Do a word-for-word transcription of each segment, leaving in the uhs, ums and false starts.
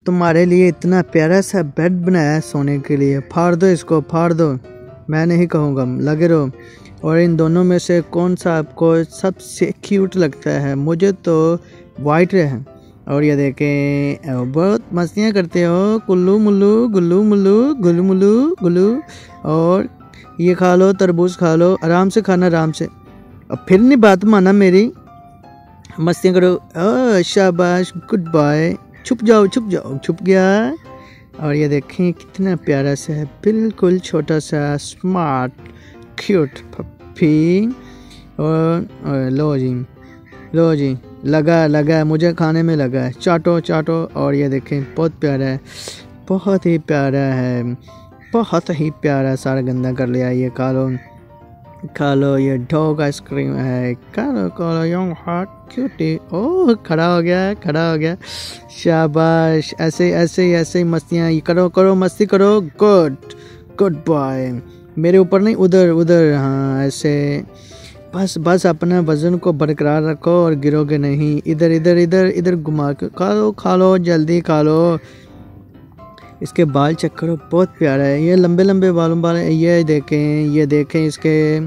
तुम्हारे लिए इतना प्यारा सा बेड बनाया है सोने के लिए, फाड़ दो इसको, फाड़ दो। मैं नहीं कहूँगा, लगे रहो। और इन दोनों में से कौन सा आपको सबसे क्यूट लगता है? मुझे तो वाइट है। और ये देखें, बहुत मस्तियाँ करते हो, कुल्लू मुल्लू गुल्लू मुल्लू गुल्लू मुल्लू गुल्लू। और ये खा लो, तरबूज खा लो, आराम से खाना, आराम से। अब फिर नहीं बात माना मेरी, मस्तियाँ करो। ओ शाबाश, गुड बाय। छुप जाओ, छुप जाओ, छुप गया। और ये देखें कितना प्यारा सा है, बिल्कुल छोटा सा स्मार्ट क्यूट पप्पी। और, और लो जी, लो जी, लगा लगा मुझे खाने में लगा है, चाटो चाटो। और ये देखें बहुत प्यारा है, बहुत ही प्यारा है, बहुत ही प्यारा। सारा गंदा कर लिया। ये खा लो, खा लो, ये डॉग आइसक्रीम है, खा लो खा लो, यंग हार्ट क्यूटी। ओह खड़ा हो गया, खड़ा हो गया, शाबाश। ऐसे ऐसे ऐसे मस्तियाँ करो, करो मस्ती करो। Good good boy. मेरे ऊपर नहीं, उधर उधर, हाँ ऐसे। बस बस अपना वजन को बरकरार रखो और गिरोगे नहीं। इधर इधर इधर इधर घुमा के खा लो, खा लो, जल्दी खा लो। इसके बाल चेक करो, बहुत प्यारा है। ये लंबे लंबे बालों वाले, ये देखें, ये देखें इसके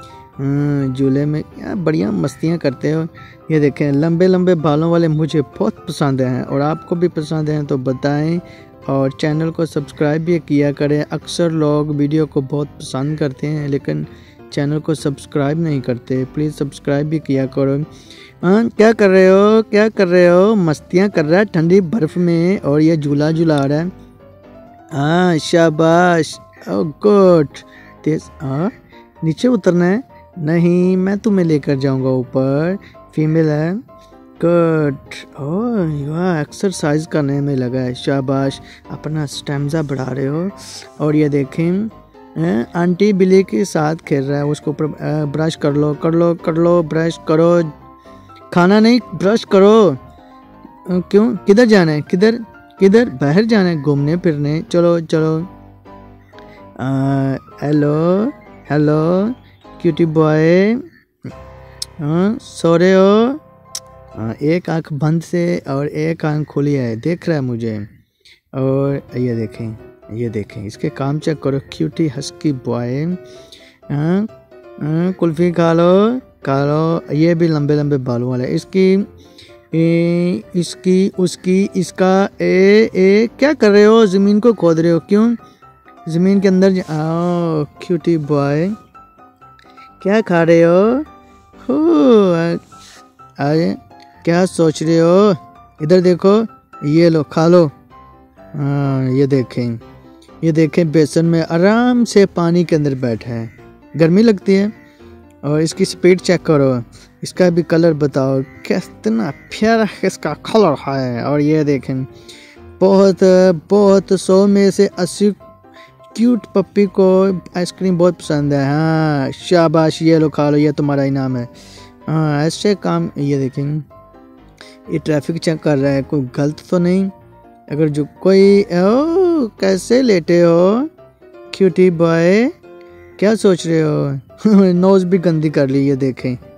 झूले में यार बढ़िया मस्तियाँ करते हो। ये देखें लंबे लंबे बालों वाले मुझे बहुत पसंद हैं, और आपको भी पसंद हैं तो बताएं। और चैनल को सब्सक्राइब भी किया करें। अक्सर लोग वीडियो को बहुत पसंद करते हैं लेकिन चैनल को सब्सक्राइब नहीं करते, प्लीज़ सब्सक्राइब भी किया करो। हाँ क्या कर रहे हो, क्या कर रहे हो? मस्तियाँ कर रहा है ठंडी बर्फ़ में, और ये झूला झूला रहा है। हाँ शाबाश, ओ गुड। तेज, हाँ नीचे उतरना है? नहीं, मैं तुम्हें लेकर जाऊंगा ऊपर। फीमेल है, गुड। ओह वाह, एक्सरसाइज करने में लगा है, शाबाश। अपना स्टैमिना बढ़ा रहे हो। और ये देखें आंटी बिल्ली के साथ खेल रहा है, उसको ऊपर ब्रश कर लो, कर लो, कर लो, ब्रश करो। खाना नहीं, ब्रश करो। क्यों, किधर जाना है? किधर किधर? बाहर जाना है घूमने फिरने। चलो चलो। हेलो हेलो क्यूटी बॉय, हाँ सो रहे हो? आ, एक आंख बंद से और एक आंख खुली है, देख रहा है मुझे। और ये देखें, ये देखें इसके काम चेक करो, क्यूटी हस्की बॉय। हाँ कुल्फी खा लो, खा लो। ये भी लंबे लंबे बालों वाला है। इसकी ए, इसकी उसकी इसका ए ए क्या कर रहे हो? ज़मीन को खोद रहे हो? क्यों ज़मीन के अंदर? आओ क्यूटी बॉय, क्या खा रहे हो? हो आए, क्या सोच रहे हो? इधर देखो, ये लो, खा लो। हाँ ये देखें, ये देखें बेसन में आराम से पानी के अंदर बैठा है। गर्मी लगती है। और इसकी स्पीड चेक करो, इसका भी कलर बताओ, कितना प्यारा इसका कलर है। और ये देखें बहुत बहुत सौ में से अस्सी क्यूट पप्पी को आइसक्रीम बहुत पसंद है। हाँ शाबाश, ये लो खा लो, ये तुम्हारा इनाम है। हाँ ऐसे काम। ये देखें ये ट्रैफिक चेक कर रहा है, कोई गलत तो नहीं। अगर जो कोई, ओ कैसे लेटे हो क्यूटी बॉय, क्या सोच रहे हो? नोज भी गंदी कर ली, ये देखें।